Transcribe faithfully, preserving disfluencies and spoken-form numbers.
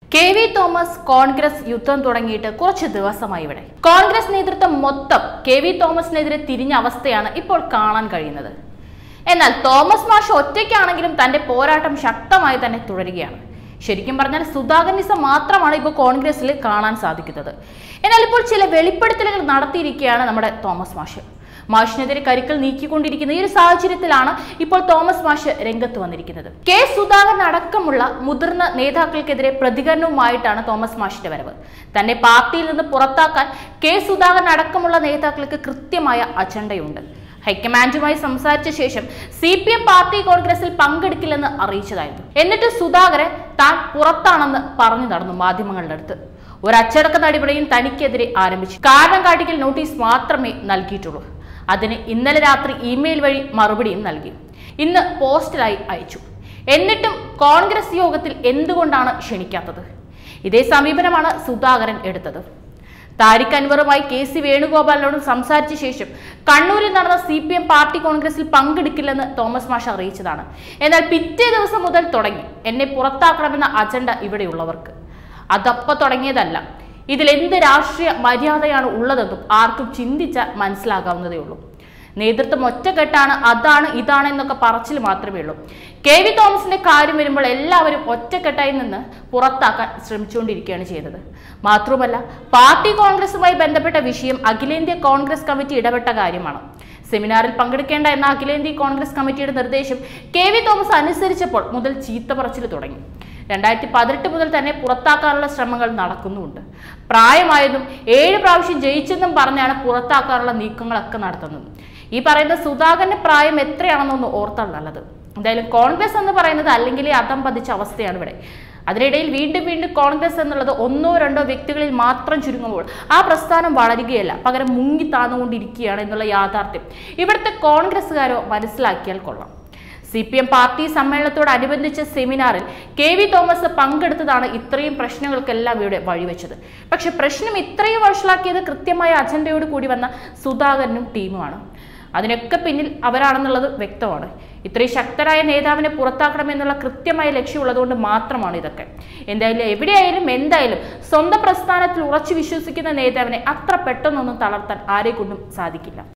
K V Thomas Congress യുദ്ധം തുടങ്ങിയിട്ട് കുറച്ച് ദിവസമായി ഇവിടെ കോൺഗ്രസ് നേതൃത്വം മൊത്തം കെ വി തോമസിനെതിരെ തിരിഞ്ഞ അവസ്ഥയാണ് ഇപ്പോൾ കാണാൻ കഴിയുന്നത്. എന്നാൽ തോമസ് മാഷ് ഒറ്റയ്ക്കാണെങ്കിലും തന്റെ പോരാട്ടം ശക്തമായി തന്നെ തുടരുകയാണ്. ശരിക്കും പറഞ്ഞാൽ സുധാകരനിസം മാത്രമാണ് ഇപ്പോൾ കോൺഗ്രസിൽ കാണാൻ സാധിക്കുന്നത്. എന്നാൽ ഇപ്പോൾ ചില വെളിപ്പെടുത്തലുകൾ നടത്തിയിരിക്കുകയാണ് നമ്മുടെ തോമസ് മാഷ്. മാഷിനെതിരെ കരുക്കൾ നീക്കിക്കൊണ്ടിരിക്കുന്ന ഈ ഒരു സാഹചര്യത്തിലാണ് ഇപ്പോൾ തോമസ് മാഷ് രംഗത്ത് വന്നിരിക്കുന്നത്. കെ സുധാകരൻ അടക്കമുള്ള മുതിർന്ന നേതാക്കൾക്കെതിരെ പ്രതികരണവുമായിട്ടാണ് തോമസ് മാഷിന്റെ വരവ്. തന്നെ പാർട്ടിയിൽ നിന്ന് പുറത്താക്കാൻ കെ സുധാകരൻ അടക്കമുള്ള നേതാക്കൾക്ക് കൃത്യമായ അജണ്ടയുണ്ട്. ഹൈക്കമാൻഡുമായി സംസാരിച്ച ശേഷം സി പി എം പാർട്ടി കോൺഗ്രസിൽ പങ്കെടുക്കില്ലെന്ന് അറിയിച്ചതായിരുന്നു. എന്നിട്ട് സുധാകരൻ താൻ പുറത്താണെന്ന് പറഞ്ഞു നടന്നു മാധ്യമങ്ങളുടെ അടുത്ത്. ഒരു അച്ചടക്ക നടപടിയും തനിക്കെതിരെ ആരംഭിച്ചു. കാരണം കാട്ടിക്കൽ നോട്ടീസ് മാത്രമേ നൽകിയിട്ടുള്ളൂ. അതിന് ഇന്നലെ രാത്രി ഇമെയിൽ വഴി മറുപടിയും നൽകി. ഇന്ന് പോസ്റ്റലായി അയച്ചു. എന്നിട്ടും കോൺഗ്രസ് യോഗത്തിൽ എന്തുകൊണ്ടാണ് ക്ഷണിക്കാത്തത്? ഇതേ സമീപനമാണ് സുധാകരൻ എടുത്തത്. താരിഖ് അൻവറുമായി കെ സി വേണുഗോപാലിനോടും സംസാരിച്ച ശേഷം കണ്ണൂരിൽ നടന്ന സി പി എം പാർട്ടി കോൺഗ്രസിൽ പങ്കെടുക്കില്ലെന്ന് തോമസ് മാഷ് അറിയിച്ചതാണ്. എന്നാൽ പിറ്റേ ദിവസം മുതൽ തുടങ്ങി എന്നെ പുറത്താക്കണമെന്ന അജണ്ട ഇവിടെയുള്ളവർക്ക്. അതപ്പ തുടങ്ങിയതല്ല. ഇതിൽ എന്ത് രാഷ്ട്രീയ മര്യാദയാണ് ഉള്ളതെന്നും ആർക്കും ചിന്തിച്ചാൽ മനസ്സിലാകാവുന്നതേ ഉള്ളൂ. നേതൃത്വം ഒറ്റക്കെട്ടാണ്, അതാണ് ഇതാണ് എന്നൊക്കെ പറച്ചിൽ മാത്രമേ ഉള്ളൂ. കെ വി തോമസിന്റെ കാര്യം വരുമ്പോൾ എല്ലാവരും ഒറ്റക്കെട്ടായി നിന്ന് പുറത്താക്കാൻ ശ്രമിച്ചുകൊണ്ടിരിക്കുകയാണ് ചെയ്തത്. മാത്രമല്ല, പാർട്ടി കോൺഗ്രസുമായി ബന്ധപ്പെട്ട വിഷയം അഖിലേന്ത്യാ കോൺഗ്രസ് കമ്മിറ്റി ഇടപെട്ട കാര്യമാണ്. സെമിനാറിൽ പങ്കെടുക്കേണ്ട എന്ന അഖിലേന്ത്യാ കോൺഗ്രസ് കമ്മിറ്റിയുടെ നിർദ്ദേശം കെ വി തോമസ് അനുസരിച്ചപ്പോൾ മുതൽ ചീത്ത പറച്ചിൽ തുടങ്ങി. രണ്ടായിരത്തി പതിനെട്ട് മുതൽ തന്നെ പുറത്താക്കാനുള്ള ശ്രമങ്ങൾ നടക്കുന്നുണ്ട്. പ്രായമായതും ഏഴ് പ്രാവശ്യം ജയിച്ചെന്നും പറഞ്ഞാണ് പുറത്താക്കാനുള്ള നീക്കങ്ങളൊക്കെ നടത്തുന്നത്. ഈ പറയുന്ന സുധാകരന്റെ പ്രായം എത്രയാണെന്നൊന്ന് ഓർത്താൽ നല്ലത്. എന്തായാലും കോൺഗ്രസ് എന്ന് പറയുന്നത് അല്ലെങ്കിൽ അതം പതിച്ച അവസ്ഥയാണ് ഇവിടെ. അതിനിടയിൽ വീണ്ടും വീണ്ടും കോൺഗ്രസ് എന്നുള്ളത് ഒന്നോ രണ്ടോ വ്യക്തികളിൽ മാത്രം ചുരുങ്ങുമ്പോൾ ആ പ്രസ്ഥാനം വളരുകയല്ല, പകരം മുങ്ങി താന്നുകൊണ്ടിരിക്കുകയാണ് എന്നുള്ള യാഥാർത്ഥ്യം ഇവിടുത്തെ കോൺഗ്രസ്സുകാരോ മനസ്സിലാക്കിയാൽ കൊള്ളാം. സി പി എം പാർട്ടി സമ്മേളനത്തോടനുബന്ധിച്ച സെമിനാറിൽ കെ വി തോമസ് പങ്കെടുത്തതാണ് ഇത്രയും പ്രശ്നങ്ങൾക്കെല്ലാം ഇവിടെ വഴിവെച്ചത്. പക്ഷെ പ്രശ്നം ഇത്രയും വഷളാക്കിയത് കൃത്യമായ അജണ്ടയോട് കൂടി വന്ന സുധാകരനും ടീമുമാണ്. അതിനൊക്കെ പിന്നിൽ അവരാണെന്നുള്ളത് വ്യക്തമാണ്. ഇത്രയും ശക്തരായ നേതാവിനെ പുറത്താക്കണമെന്നുള്ള കൃത്യമായ ലക്ഷ്യമുള്ളതുകൊണ്ട് മാത്രമാണ് ഇതൊക്കെ. എന്തായാലും എവിടെയായാലും എന്തായാലും സ്വന്തം പ്രസ്ഥാനത്തിൽ ഉറച്ചു വിശ്വസിക്കുന്ന നേതാവിനെ അത്ര പെട്ടെന്നൊന്നും തളർത്താൻ ആരെക്കൊണ്ടും സാധിക്കില്ല.